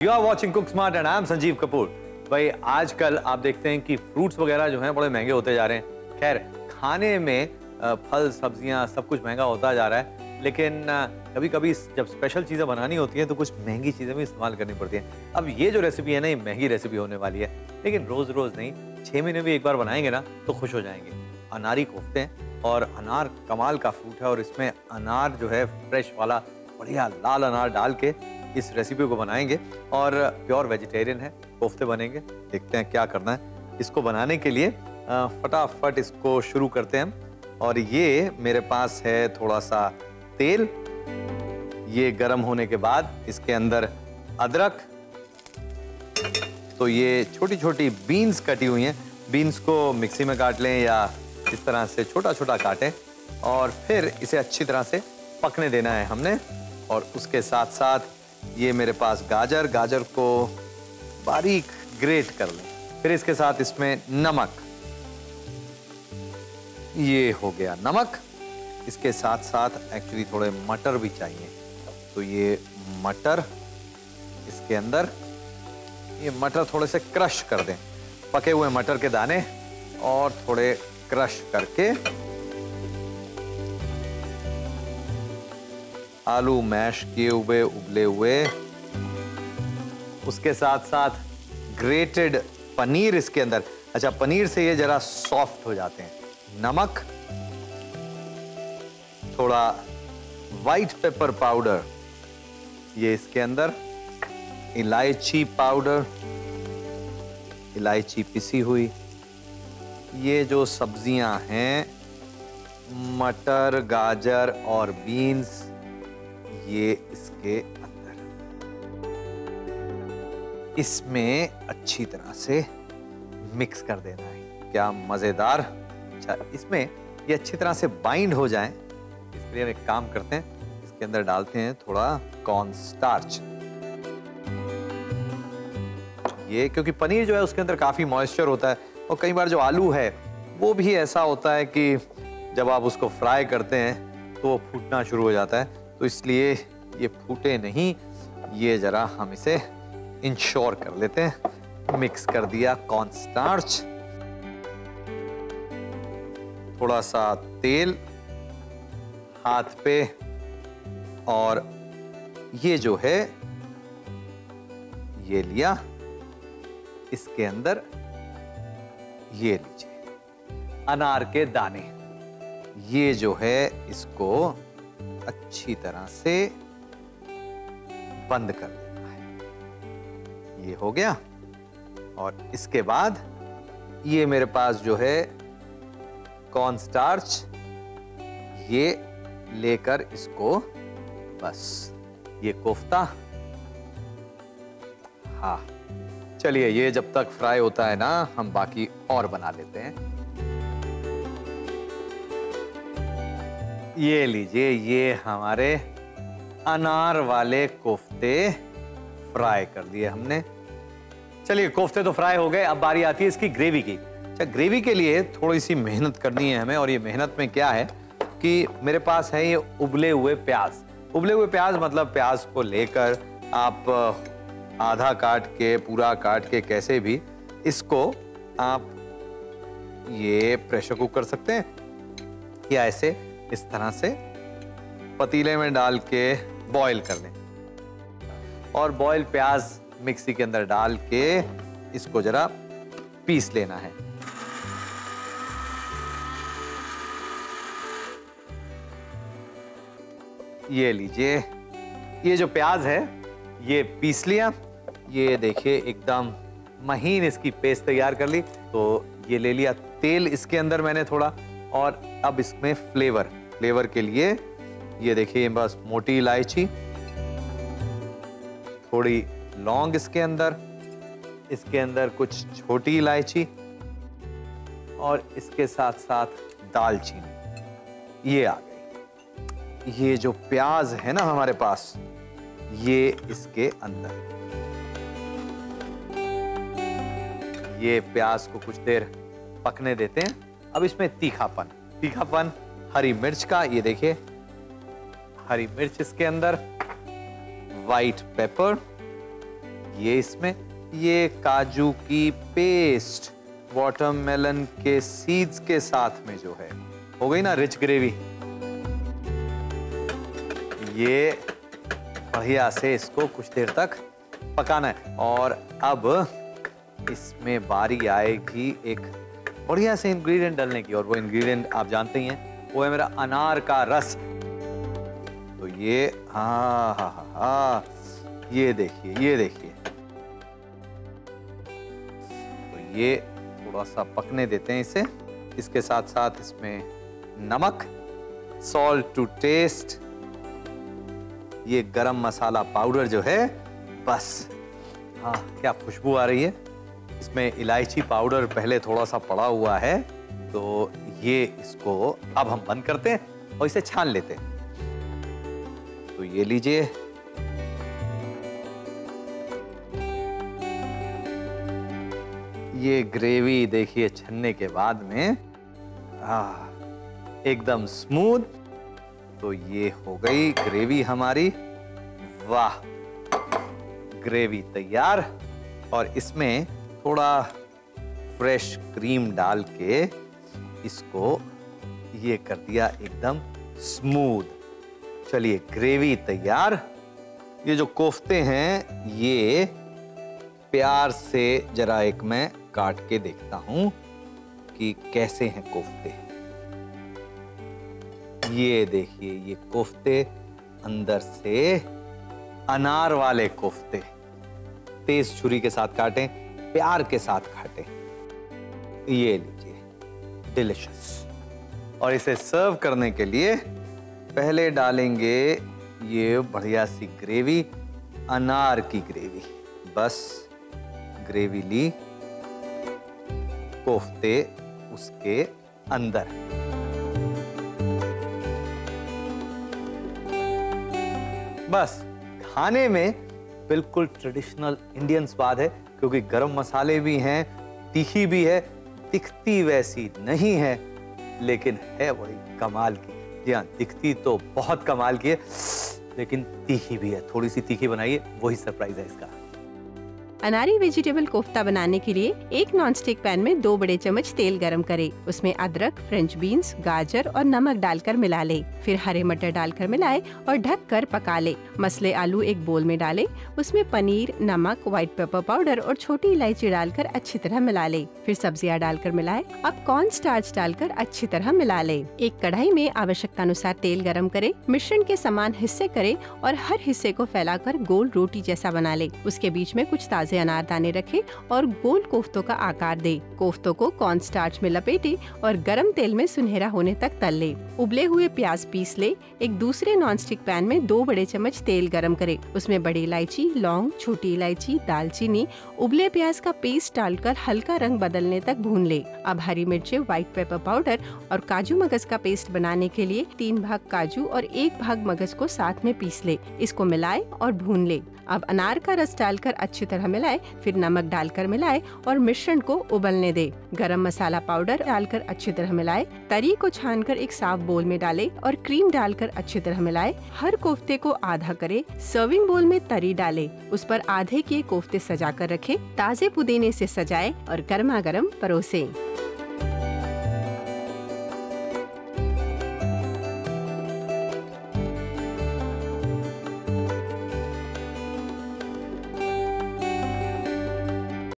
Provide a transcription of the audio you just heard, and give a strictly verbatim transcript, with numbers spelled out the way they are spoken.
You are watching cook smart and I am Sanjeev Kapoor. भाई आजकल आप देखते हैं कि फ्रूट्स वगैरह जो हैं बड़े महंगे होते जा रहे हैं। खैर खाने में फल सब्जियां सब कुछ महंगा होता जा रहा है, लेकिन कभी कभी जब स्पेशल चीज़ें बनानी होती हैं तो कुछ महंगी चीज़ें भी इस्तेमाल करनी पड़ती हैं। अब ये जो रेसिपी है ना, ये महंगी रेसिपी होने वाली है, लेकिन रोज़ रोज़ नहीं, छः महीने भी एक बार बनाएंगे ना तो खुश हो जाएंगे। अनारी कोफ्ते हैं और अनार कमाल का फ्रूट है और इसमें अनार जो है फ्रेश वाला बढ़िया लाल अनार डाल के इस रेसिपी को बनाएंगे और प्योर वेजिटेरियन है। कोफ्ते बनेंगे, देखते हैं क्या करना है। इसको बनाने के लिए फटाफट इसको शुरू करते हैं। और ये मेरे पास है थोड़ा सा तेल। ये गर्म होने के बाद इसके अंदर अदरक, तो ये छोटी छोटी बीन्स कटी हुई हैं। बीन्स को मिक्सी में काट लें या इस तरह से छोटा छोटा काटें और फिर इसे अच्छी तरह से पकने देना है हमने। और उसके साथ साथ ये मेरे पास गाजर गाजर को बारीक ग्रेट कर लें। फिर इसके साथ इसमें नमक, ये हो गया नमक। इसके साथ साथ एक्चुअली थोड़े मटर भी चाहिए, तो ये मटर इसके अंदर, ये मटर थोड़े से क्रश कर दें, पके हुए मटर के दाने और थोड़े क्रश करके। आलू मैश किए हुए उबले हुए, उसके साथ साथ ग्रेटेड पनीर इसके अंदर। अच्छा, पनीर से ये जरा सॉफ्ट हो जाते हैं। नमक, थोड़ा वाइट पेपर पाउडर ये इसके अंदर, इलायची पाउडर, इलायची पिसी हुई। ये जो सब्जियां हैं मटर गाजर और बीन्स, ये इसके अंदर, इसमें अच्छी तरह से मिक्स कर देना है। क्या मजेदार। अच्छा, इसमें ये अच्छी तरह से बाइंड हो जाए इसके लिए हम एक काम करते हैं, इसके अंदर डालते हैं थोड़ा कॉर्न स्टार्च। ये क्योंकि पनीर जो है उसके अंदर काफी मॉइस्चर होता है और कई बार जो आलू है वो भी ऐसा होता है कि जब आप उसको फ्राई करते हैं तो वो फूटना शुरू हो जाता है, तो इसलिए ये फूटे नहीं, ये जरा हम इसे इंश्योर कर लेते हैं। मिक्स कर दिया कॉर्न स्टार्च, थोड़ा सा तेल हाथ पे, और ये जो है ये लिया, इसके अंदर ये लीजिए अनार के दाने। ये जो है इसको अच्छी तरह से बंद कर देना है। ये हो गया। और इसके बाद ये मेरे पास जो है कॉर्न स्टार्च, ये लेकर इसको बस ये कोफ्ता, हाँ चलिए ये जब तक फ्राई होता है ना हम बाकी और बना लेते हैं। ये लीजिए, ये हमारे अनार वाले कोफ्ते फ्राई कर लिए हमने। चलिए कोफ्ते तो फ्राई हो गए, अब बारी आती है इसकी ग्रेवी की। अच्छा, ग्रेवी के लिए थोड़ी सी मेहनत करनी है हमें, और ये मेहनत में क्या है कि मेरे पास है ये उबले हुए प्याज। उबले हुए प्याज मतलब प्याज को लेकर आप आधा काट के, पूरा काट के, कैसे भी इसको आप ये प्रेशर कुक कर सकते हैं या ऐसे इस तरह से पतीले में डाल के बॉईल कर लें। और बॉईल प्याज मिक्सी के अंदर डाल के इसको जरा पीस लेना है। ये लीजिए, ये जो प्याज है ये पीस लिया। ये देखिए एकदम महीन इसकी पेस्ट तैयार कर ली। तो ये ले लिया तेल इसके अंदर मैंने थोड़ा, और अब इसमें फ्लेवर फ्लेवर के लिए ये देखिए बस मोटी इलायची, थोड़ी लौंग इसके अंदर, इसके अंदर कुछ छोटी इलायची, और इसके साथ साथ दालचीनी। ये आ गई। ये जो प्याज है ना हमारे पास, ये इसके अंदर, ये प्याज को कुछ देर पकने देते हैं। अब इसमें तीखापन तीखापन हरी मिर्च का, ये देखिए हरी मिर्च इसके अंदर, वाइट पेपर, ये इसमें ये काजू की पेस्ट वाटरमेलन के सीड्स के साथ में जो है, हो गई ना रिच ग्रेवी। ये बढ़िया से इसको कुछ देर तक पकाना है और अब इसमें बारी आएगी एक बढ़िया से इंग्रेडिएंट डालने की, और वो इंग्रेडिएंट आप जानते ही हैं, वो है मेरा अनार का रस। तो ये हाँ हाँ हाँ हाँ ये देखिए, ये देखिए, तो ये थोड़ा सा पकने देते हैं इसे। इसके साथ साथ इसमें नमक, सॉल्ट टू टेस्ट, ये गरम मसाला पाउडर जो है, बस हाँ क्या खुशबू आ रही है। इसमें इलायची पाउडर पहले थोड़ा सा पड़ा हुआ है, तो ये इसको अब हम बंद करते हैं और इसे छान लेते हैं। तो ये लीजिए, ये ग्रेवी देखिए छनने के बाद में आ, एकदम स्मूथ। तो ये हो गई ग्रेवी हमारी, वाह ग्रेवी तैयार। और इसमें थोड़ा फ्रेश क्रीम डाल के इसको ये कर दिया एकदम स्मूथ। चलिए ग्रेवी तैयार। ये जो कोफ्ते हैं ये प्यार से जरा एक मैं काट के देखता हूं कि कैसे हैं कोफ्ते। ये देखिए, ये कोफ्ते अंदर से अनार वाले कोफ्ते, तेज छुरी के साथ काटें, प्यार के साथ काटें। ये लीजिए, डिलिशियस। और इसे सर्व करने के लिए पहले डालेंगे ये बढ़िया सी ग्रेवी, अनार की ग्रेवी। बस ग्रेवी ली, कोफ्ते उसके अंदर। बस खाने में बिल्कुल ट्रेडिशनल इंडियन स्वाद है, क्योंकि गरम मसाले भी हैं, तीखी भी है, दिखती वैसी नहीं है लेकिन है बड़ी कमाल की। जी हाँ, दिखती तो बहुत कमाल की है लेकिन तीखी भी है, थोड़ी सी तीखी बनाइए, वही सरप्राइज है इसका। अनारी वेजिटेबल कोफ्ता बनाने के लिए एक नॉनस्टिक पैन में दो बड़े चम्मच तेल गरम करें। उसमें अदरक, फ्रेंच बीन्स, गाजर और नमक डालकर मिला ले। फिर हरे मटर डालकर मिलाए और ढक कर पका ले। मसले आलू एक बोल में डाले, उसमें पनीर, नमक, व्हाइट पेपर पाउडर और छोटी इलायची डालकर अच्छी तरह मिला ले। फिर सब्जियां डालकर मिलाए। अब कॉर्न स्टार्च डालकर अच्छी तरह मिला ले। एक कढ़ाई में आवश्यकतानुसार तेल गरम करे, मिश्रण के समान हिस्से करे और हर हिस्से को फैलाकर गोल रोटी जैसा बना ले। उसके बीच में कुछ ताजे अनारदाने रखे और गोल कोफ्तों का आकार दे। कोफ्तों को कॉर्न स्टार्च में लपेटे और गरम तेल में सुनहरा होने तक तल ले। उबले हुए प्याज पीस ले। एक दूसरे नॉनस्टिक पैन में दो बड़े चम्मच तेल गरम करे, उसमें बड़ी इलायची, लौंग, छोटी इलायची, दालचीनी, उबले प्याज का पेस्ट डालकर हल्का रंग बदलने तक भून ले। अब हरी मिर्ची, व्हाइट पेपर पाउडर और काजू मगज का पेस्ट बनाने के लिए तीन भाग काजू और एक भाग मगज को साथ में पीस ले। इसको मिलाए और भून ले। अब अनार का रस डालकर अच्छी तरह मिलाए, फिर नमक डालकर मिलाए और मिश्रण को उबलने दे। गरम मसाला पाउडर डालकर अच्छी तरह मिलाए। तरी को छानकर एक साफ बोल में डाले और क्रीम डालकर अच्छी तरह मिलाए। हर कोफ्ते को आधा करे, सर्विंग बोल में तरी डाले, उस पर आधे के कोफ्ते सजा कर रखे, ताजे पुदीने से सजाए और गर्मा गर्म परोसे।